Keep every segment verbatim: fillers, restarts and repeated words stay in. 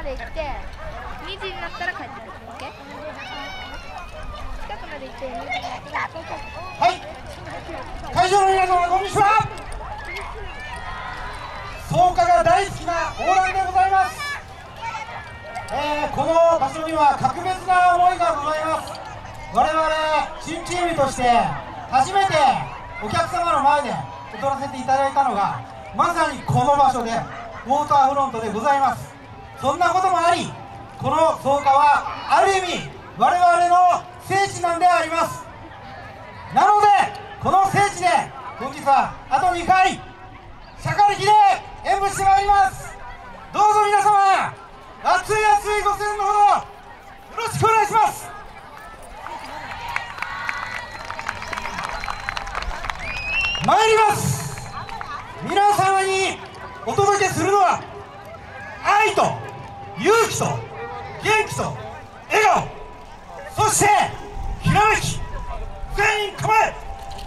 で行って、にじになったら帰ってくる。オッケー？近くまで行って、にじになったら、そうそう。 はい。会場の皆様、こんにちは。草加が大好きなオーランでございます。えー、この場所には格別な思いがございます。我々新チームとして初めてお客様の前で踊らせていただいたのがまさにこの場所でウォーターフロントでございます。そんなこともあり、この草加はある意味我々の聖地なんであります。なのでこの聖地で本日はあとにかいしゃかりきで演舞してまいります。どうぞ皆様熱い熱いご声援のほどよろしくお願いします。参ります。皆様にお届けするのは愛と勇気と元気と笑顔、そしてひらめき、全員構え。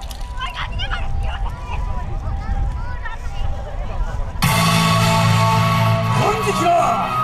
本日の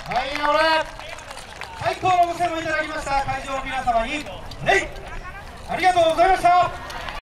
はい、俺最高のご声援をいただきました会場の皆様に礼ありがとうございました。